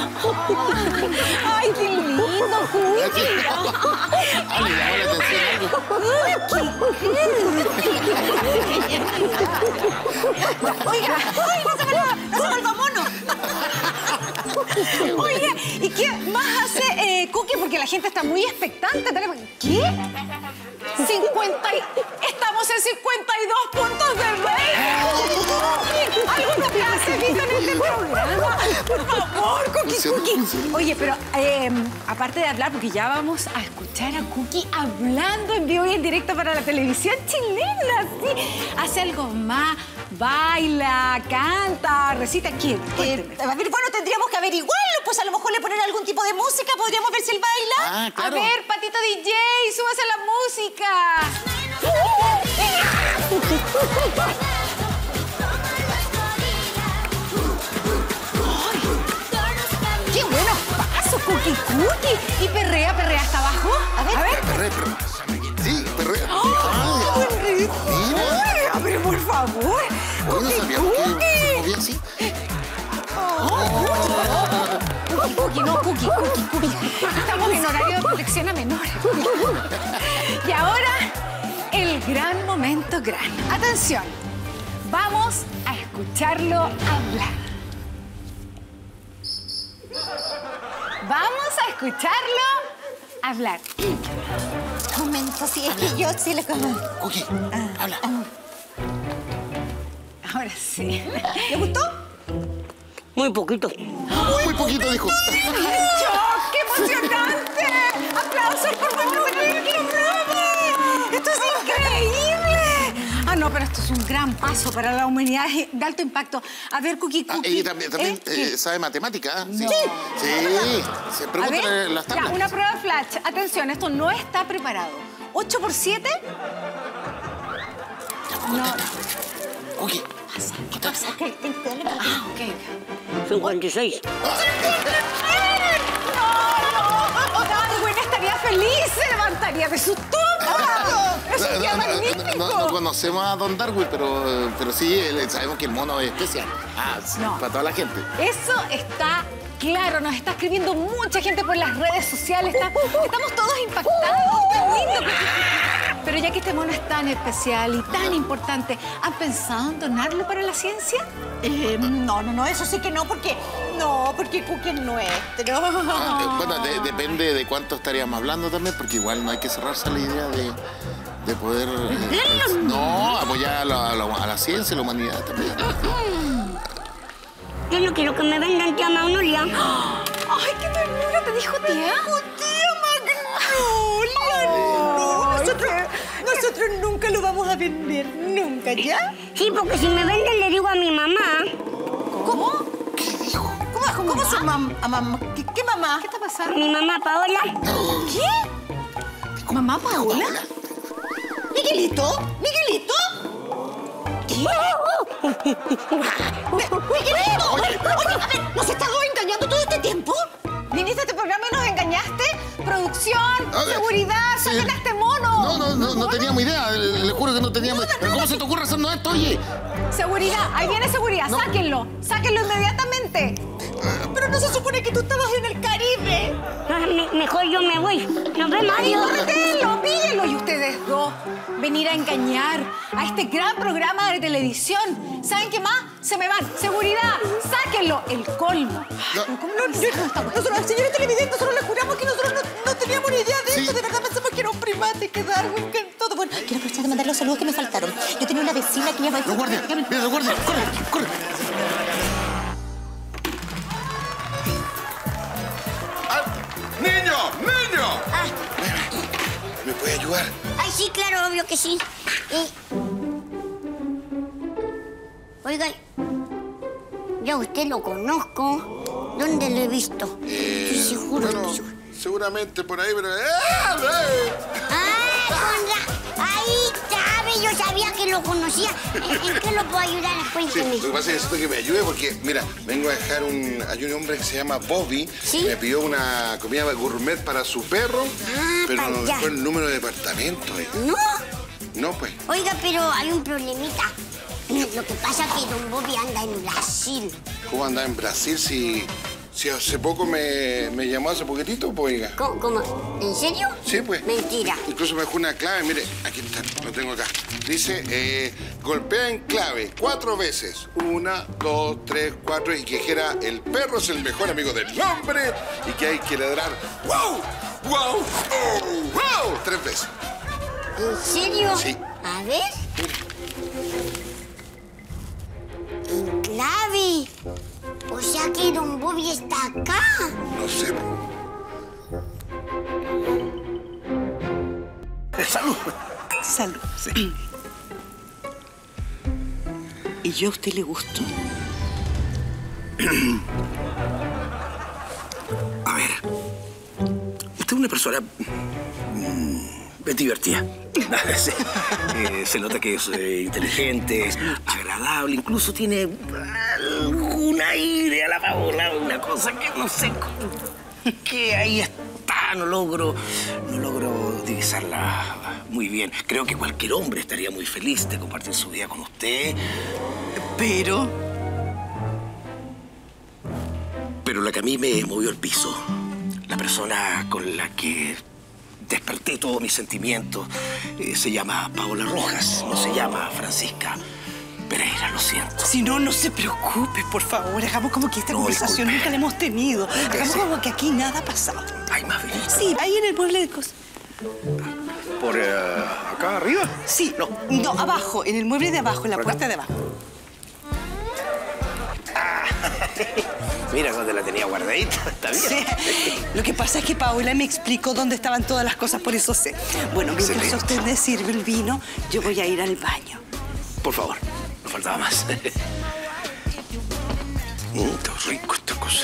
Speaker 11: ¡Ay, qué lindo, Cookie!
Speaker 7: Ah, le llamó la atención algo.
Speaker 3: Oiga, ¡ay, no se vuelva mono!
Speaker 11: Oiga, ¿y qué más hace Cookie? Porque la gente está muy expectante. ¿Qué? Estamos en 52 puntos de rating. ¿Alguna clase vista en este programa? Por favor, Cookie. Oye, pero aparte de hablar, porque ya vamos a escuchar a Cookie hablando en vivo y en directo para la televisión chilena, ¿sí? Hace algo más, baila, canta, recita. ¿Quién?
Speaker 3: A ver, bueno, tendríamos que averiguarlo. Pues a lo mejor le ponen algún tipo de música. Podríamos ver si él baila.
Speaker 7: Ah, claro.
Speaker 11: A ver, Patito DJ, súbase la música. ¡Qué buenos pasos, Cookie! ¿Y perrea hasta abajo? A ver.
Speaker 7: Perrea. Sí, perrea.
Speaker 11: ¡Oh, qué buen ritmo!
Speaker 7: Mira.
Speaker 11: favor.
Speaker 7: Hoy no sabíamos que se movía así.
Speaker 11: Cookie. Estamos en horario de protección a menores. Y ahora, el gran momento gran. Atención, vamos a escucharlo hablar. Vamos a escucharlo hablar.
Speaker 3: Un momento, sí, es que yo sí le conozco.
Speaker 7: Cookie, habla.
Speaker 11: Ahora sí.
Speaker 3: ¿Le gustó?
Speaker 4: Muy poquito.
Speaker 7: Muy poquito, dijo.
Speaker 11: ¡Qué emocionante! ¡Aplausos por Manuel! ¡Bravo! ¡Esto es increíble! Ah, no, pero esto es un gran paso para la humanidad de alto impacto. A ver, Cookie.
Speaker 7: Y también sabe matemática, ¿eh? Sí.
Speaker 11: No.
Speaker 7: Sí. Se
Speaker 11: A
Speaker 7: pregunta
Speaker 11: ver,
Speaker 7: las
Speaker 11: ya,
Speaker 7: tablas.
Speaker 11: una prueba flash. Atención, esto no está preparado. ¿8 por 7? No.
Speaker 7: Cookie.
Speaker 11: ¿Qué pasa?
Speaker 4: Ok. 56.
Speaker 11: ¡No! Darwin estaría feliz, se levantaría de su tumba. ¡Eso sería magnífico!
Speaker 7: No conocemos a Don Darwin, pero sí sabemos que el mono es especial. Sí,
Speaker 11: No.
Speaker 7: para toda la gente.
Speaker 11: Eso está claro, nos está escribiendo mucha gente por las redes sociales. Estamos todos impactados, tan lindo. Pero ya que este mono es tan especial y tan importante, ¿han pensado en donarlo para la ciencia?
Speaker 3: No, eso sí que no, porque Cookie es nuestro.
Speaker 7: Bueno, depende de cuánto estaríamos hablando también, porque igual no hay que cerrarse a la idea de poder apoyar a la ciencia y la humanidad también.
Speaker 4: Yo no quiero que me vendan tía Magnolia.
Speaker 11: ¡Ay, qué ternura! ¿Te dijo tía?
Speaker 3: Nosotros nunca lo vamos a vender, nunca, ¿ya?
Speaker 4: Sí, porque si me venden le digo a mi mamá.
Speaker 3: ¿Cómo? ¿Qué dijo? ¿Cómo su mamá? ¿Qué mamá?
Speaker 11: ¿Qué está pasando?
Speaker 4: Mi mamá Paola.
Speaker 11: ¿Qué? ¿Mamá Paola?
Speaker 3: ¿Miguelito? ¿Qué? ¡Miguelito! Oye, a ver, ¿nos has estado engañando todo este tiempo?
Speaker 11: ¿Viniste a este programa y nos engañaste? Producción, seguridad,
Speaker 7: sí.
Speaker 11: saquen a este mono.
Speaker 7: No teníamos idea, le juro que no teníamos idea. ¿Pero cómo se te ocurre hacernos esto, oye?
Speaker 11: Seguridad, ahí viene seguridad, sáquenlo inmediatamente.
Speaker 3: Pero no se supone que tú estabas en el Caribe.
Speaker 4: Mejor yo me voy. Nos vemos, adiós.
Speaker 11: Píllenlo. Y ustedes dos, venir a engañar a este gran programa de televisión. ¿Saben qué más? Se me van. Seguridad, sáquenlo. El colmo. ¿Cómo
Speaker 3: Nosotros, señores televidentes, nosotros le juramos que nosotros no teníamos ni idea de esto. De verdad pensamos que era un primate, que Darwin, que todo. Bueno, quiero aprovechar de mandar los saludos que me faltaron. Yo tenía una vecina que llama...
Speaker 7: Los guardias, mira, los guardias, corre.
Speaker 6: ¡Niño! ¿Me puede ayudar?
Speaker 4: Ay, sí, claro, obvio que sí. Oiga, ya usted lo conozco. ¿Dónde lo he visto? Estoy seguro.
Speaker 6: Seguramente por ahí, pero...
Speaker 4: Ahí está, yo sabía que lo conocía. ¿En qué lo puedo ayudar? Cuénteme.
Speaker 6: Sí, lo que pasa es que necesito que me ayude porque, mira, vengo a dejar hay un hombre que se llama Bobby.
Speaker 4: ¿Sí?
Speaker 6: Me pidió una comida gourmet para su perro, pero no dejó el número de departamento.
Speaker 4: ¿No?
Speaker 6: No, pues.
Speaker 4: Oiga, pero hay un problemita. Lo que pasa es que don Bobby anda en Brasil.
Speaker 6: ¿Cómo anda en Brasil si hace poco me llamó hace poquitito, pues, oiga?
Speaker 4: ¿Cómo? ¿En serio?
Speaker 6: Sí, pues.
Speaker 4: Mentira.
Speaker 6: Incluso me dejó una clave, mire, aquí está, lo tengo acá. Dice, golpea en clave 4 veces. 1, 2, 3, 4, y que dijera, el perro es el mejor amigo del hombre y que hay que ladrar, ¡wow! ¡Wow! ¡Oh! ¡Wow! 3 veces.
Speaker 4: ¿En serio?
Speaker 6: Sí.
Speaker 4: A ver. En clave. O sea que don Bobby está acá.
Speaker 6: No sé.
Speaker 9: Salud. Sí. ¿Y yo a usted le gusto?
Speaker 8: A ver, usted es una persona es divertida. Se nota que es inteligente, es agradable, incluso tiene algún aire a la Paola, una cosa que no sé qué ahí está, no logro divisarla muy bien. Creo que cualquier hombre estaría muy feliz de compartir su vida con usted. Pero la que a mí me movió el piso, la persona con la que desperté todos mis sentimientos, se llama Paola Rojas, no se llama Francisca Pereira, lo siento.
Speaker 2: Si no, no se preocupe, por favor. Hagamos como que esta conversación
Speaker 8: disculpe.
Speaker 2: nunca la hemos tenido. Hagamos
Speaker 8: Sí.
Speaker 2: como que aquí nada ha pasado.
Speaker 8: ¿Hay más velitas?
Speaker 2: Sí, ahí en el mueble de cosas.
Speaker 8: ¿Por acá arriba?
Speaker 2: Sí, no, abajo, en el mueble de abajo, en la
Speaker 8: ¿Por
Speaker 2: puerta
Speaker 8: acá?
Speaker 2: de abajo.
Speaker 8: Mira dónde la tenía guardadita, está bien.
Speaker 2: Sí. Lo que pasa es que Paola me explicó dónde estaban todas las cosas, por eso sé. Bueno, mientras
Speaker 8: Excelente.
Speaker 2: a usted le sirve el vino, yo voy a ir al baño.
Speaker 8: Por favor, no faltaba más. Está rico esta cosa.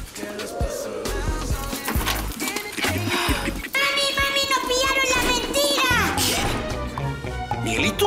Speaker 4: Mami, nos pillaron la mentira.
Speaker 8: ¿Miguelito?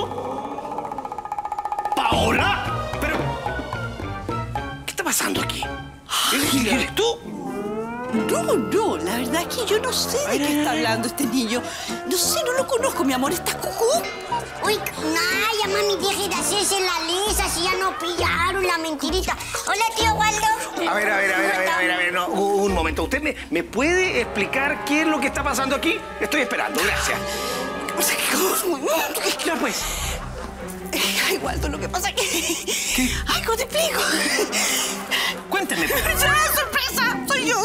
Speaker 8: ¿Paola? Pero... ¿qué está pasando aquí? ¿Eres tú?
Speaker 2: No, la verdad es que yo no sé de qué está hablando este niño. No sé, no lo conozco, mi amor, ¿estás cucú?
Speaker 4: Uy, ya mami, deje de hacerse la lisa si ya nos pillaron la mentirita. Hola, tío Waldo.
Speaker 8: A ver, no, un momento. ¿Usted me puede explicar qué es lo que está pasando aquí? Estoy esperando, gracias.
Speaker 2: Claro, pues. Ay, Waldo, lo que pasa es que... ¿Qué? Ay, ¿cómo te explico?
Speaker 8: Cuéntame.
Speaker 2: ¡Ya, sorpresa! Soy yo.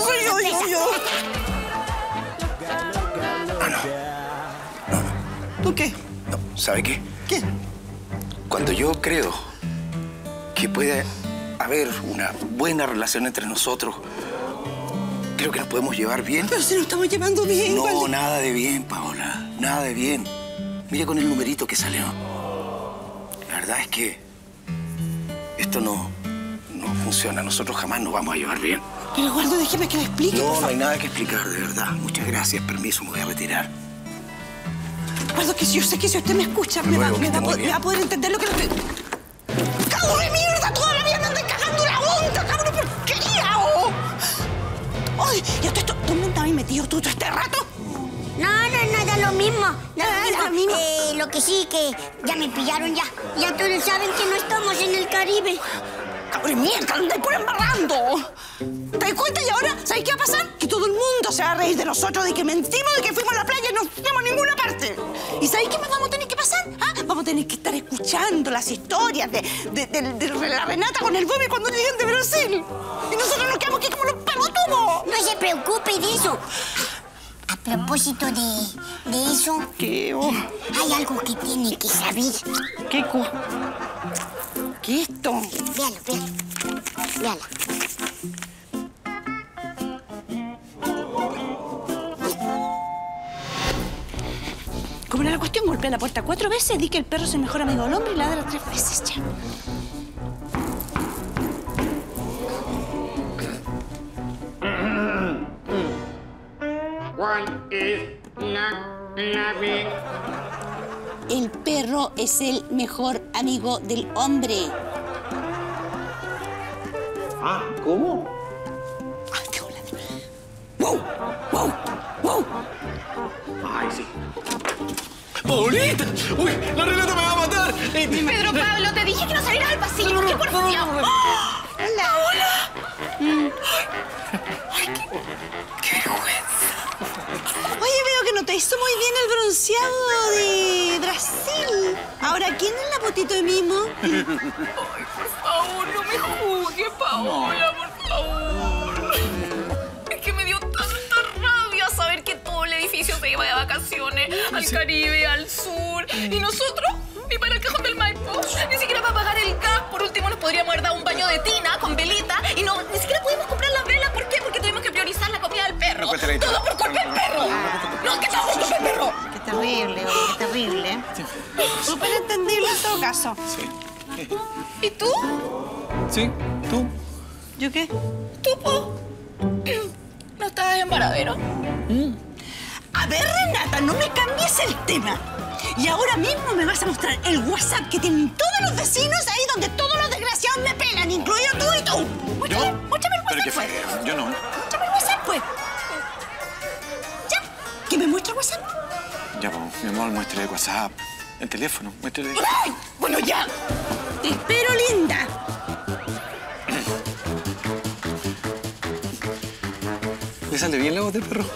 Speaker 8: Ah, no.
Speaker 2: ¿Tú qué?
Speaker 8: No, ¿sabe qué?
Speaker 2: ¿Qué?
Speaker 8: Cuando yo creo que puede haber una buena relación entre nosotros, creo que nos podemos llevar bien.
Speaker 2: Pero si nos estamos llevando bien.
Speaker 8: No,
Speaker 2: Waldo.
Speaker 8: nada de bien, Paola. Nada de bien. Mira con el numerito que salió. La verdad es que esto no funciona. Nosotros jamás nos vamos a llevar bien.
Speaker 2: Pero, Waldo, déjeme que le explique, por
Speaker 8: No, no
Speaker 2: favor.
Speaker 8: hay nada que explicar, de verdad. Muchas gracias. Permiso, me voy a retirar.
Speaker 2: Waldo, que yo sé que si usted me escucha, me va a poder entender lo que le estoy... ¡Cago de mierda! Toda la vida me andan cagando la onda, cabrón, porquería, ¡Ay! ¿Y usted dónde andaba metido tú todo este rato?
Speaker 4: No, da lo mismo.
Speaker 2: Da lo mismo.
Speaker 4: Lo que sí, que ya me pillaron ya. Ya todos saben que no estamos en el Caribe.
Speaker 2: ¡Cabrón, mierda! ¡Lo andáis por embarrando! ¿Te das cuenta? Y ahora, ¿sabes qué va a pasar? Que todo el mundo se va a reír de nosotros, de que mentimos, de que fuimos a la playa y no fuimos a ninguna parte. ¿Y sabéis qué más vamos a tener que pasar? ¿Ah? Vamos a tener que estar escuchando las historias de la Renata con el Bobby cuando lleguen de Brasil. Y nosotros nos quedamos aquí como los pelotudos.
Speaker 4: No se preocupe de eso. A propósito de eso...
Speaker 2: ¿Qué?
Speaker 4: Hay algo que tiene que saber.
Speaker 2: ¿Qué esto?
Speaker 4: Véalo.
Speaker 2: Como era la cuestión, golpea la puerta 4 veces, di que el perro es el mejor amigo del hombre y ladra 3 veces ya. El perro es el mejor amigo del hombre.
Speaker 8: Ah, ¿cómo?
Speaker 2: Ay, qué ladro. ¡Wow!
Speaker 8: Ay, sí. ¡Paulita! ¡Uy! ¡La Renata me va a matar!
Speaker 5: Pedro Pablo, te dije que no salieras al pasillo. ¡Qué porfía!
Speaker 2: ¡Hola! ¡Ay, qué vergüenza! Oye, veo que no te hizo muy bien el bronceado de Brasil. Ahora, ¿quién es la potito de Mimo?
Speaker 5: Ay, por favor, no me juzgues, Paola, por favor. Es que me dio tanta rabia saber que todo el edificio se iba de vacaciones al Caribe, al sur. Y nosotros, ni para el cajón del Maipo, ni siquiera para pagar el gas. Por último, nos podríamos haber dado un baño de tina con velita y no, ni siquiera pudimos comprar las velas. ¿Por qué? Porque tuvimos que priorizar la comida del perro. Todo por culpa del perro. No, que todo por culpa del perro.
Speaker 3: Qué terrible, oye, qué terrible.
Speaker 2: Súper entendible en todo caso.
Speaker 5: ¿Y tú?
Speaker 12: Sí, tú.
Speaker 2: ¿Yo qué?
Speaker 5: ¿Tú, po? ¿No estabas en Varadero?
Speaker 2: A ver, Renata, no me cambies el tema. Y ahora mismo me vas a mostrar el WhatsApp que tienen todos los vecinos ahí donde todos los desgraciados me pegan, incluido tú y tú. Muéstrame el WhatsApp,
Speaker 12: Pero qué
Speaker 2: pues.
Speaker 12: feo, yo no.
Speaker 2: Muéstrame el WhatsApp, pues. ¿Ya? ¿Que me muestre el WhatsApp?
Speaker 12: Ya, pues, mi amor, muéstrale WhatsApp. El teléfono, muéstrale.
Speaker 2: ¡Ay! Bueno, ya. Te espero, linda.
Speaker 12: ¿Le sale bien la voz del perro?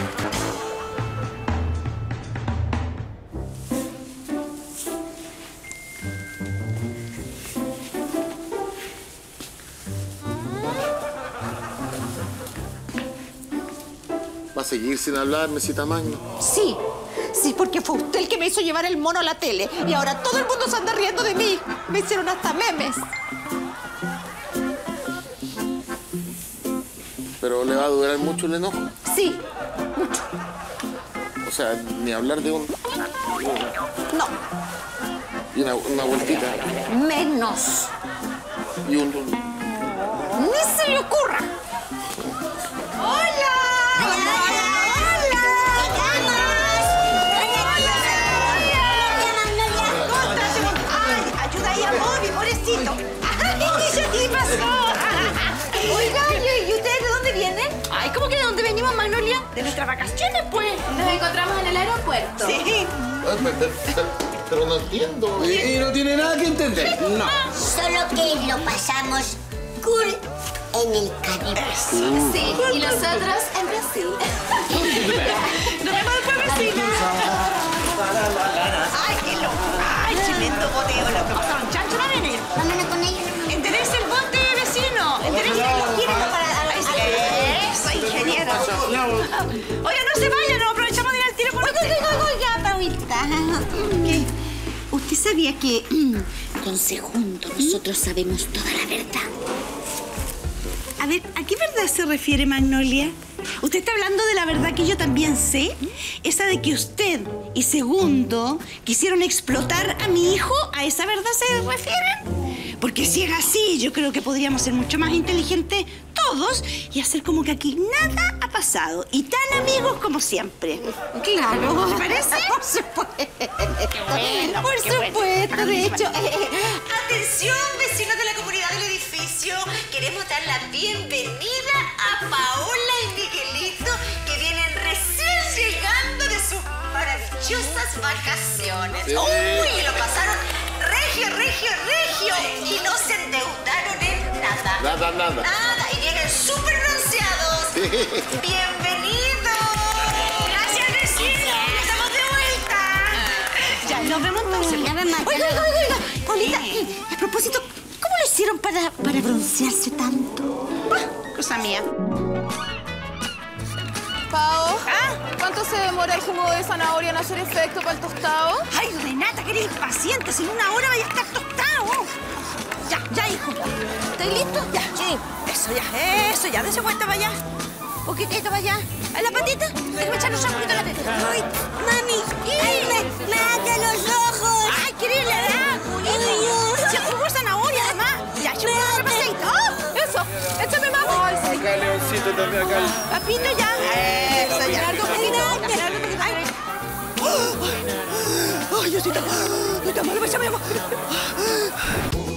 Speaker 7: ¿Va a seguir sin hablar, mesita Magno?
Speaker 11: Sí, sí, porque fue usted el que me hizo llevar el mono a la tele. Y ahora todo el mundo se anda riendo de mí. Me hicieron hasta memes.
Speaker 7: ¿Pero le va a durar mucho el enojo?
Speaker 11: Sí, mucho.
Speaker 7: O sea, ni hablar de un...
Speaker 11: No,
Speaker 7: Y una vueltita.
Speaker 11: menos.
Speaker 7: Y un...
Speaker 11: Ni se le ocurra. ¡Hola!
Speaker 2: Ayuda ahí a Bobby, pobrecito. ¿Qué pasó?
Speaker 11: Oiga, ¿y ustedes de dónde vienen?
Speaker 2: Ay, ¿cómo que de dónde venimos, Magnolia? De nuestras vacaciones, pues.
Speaker 5: Nos encontramos en el aeropuerto.
Speaker 2: Sí.
Speaker 7: Pero no entiendo.
Speaker 8: Y no tiene nada que entender. No.
Speaker 4: Solo que lo pasamos cool en el Caribe.
Speaker 5: Sí, y nosotros en Brasil.
Speaker 2: Nos vemos después, vecina. Ay, qué loco. Ay, tremendo boteo. Lo que pasaron chancho va a venir.
Speaker 4: Vámonos con ellos.
Speaker 2: Enderece el bote, vecino. Enderece el bote. Eso, ingeniero. Oiga, no se vayan. Nos aprovechamos de ir al tiro por usted.
Speaker 3: Oiga, Paulita. ¿Qué? ¿Usted sabía que con Segundo nosotros sabemos toda la verdad?
Speaker 2: A ver, ¿a qué verdad se refiere, Magnolia? ¿Usted está hablando de la verdad que yo también sé? ¿Esa de que usted y Segundo quisieron explotar a mi hijo? ¿A esa verdad se refieren? Porque si es así, yo creo que podríamos ser mucho más inteligentes todos y hacer como que aquí nada ha pasado. Y tan amigos como siempre.
Speaker 3: Claro.
Speaker 2: ¿Te parece?
Speaker 3: Por supuesto.
Speaker 2: Bueno,
Speaker 3: Por
Speaker 2: qué bueno.
Speaker 3: supuesto, de hecho.
Speaker 11: Atención, vecinos de la comunidad del edificio. Queremos dar la bienvenida a Paola y Miguelito, que vienen recién llegando de sus maravillosas vacaciones.
Speaker 7: Sí.
Speaker 11: ¡Uy! Lo pasaron regio, regio, regio. Y no se endeudaron en nada.
Speaker 7: Nada.
Speaker 11: Nada. Y vienen súper bronceados. ¡Bienvenidos! Gracias, vecinos. Estamos de vuelta.
Speaker 2: Ya, nos vemos entonces.
Speaker 3: Oiga. Paulita, a propósito, ¿cómo lo hicieron para broncearse tanto?
Speaker 2: Cosa mía.
Speaker 5: Pao, ¿cuánto se demora el jugo de zanahoria en hacer efecto para el tostado?
Speaker 2: Ay, Renata, que eres impaciente. Si en una hora vaya a estar tostado. Ya, hijo. ¿Estás listo? Ya. Sí. Eso ya. Dese vuelta para allá. Poquitito para allá. ¿A la patita? Déjame echarnos un poquito a la patita. Ay, mami. Ay, me mata los ojos. Ay, ¿querés la edad? Se jugó zanahoria, además. Ya, yo puedo dar paseito.
Speaker 5: Eso, échame más. Ay,
Speaker 12: Acá, Leoncito, también acá.
Speaker 2: Papito, ya. Eso, ya.
Speaker 5: Algo poquito.
Speaker 2: Ay. Ay, yo estoy tan malo, me llamo.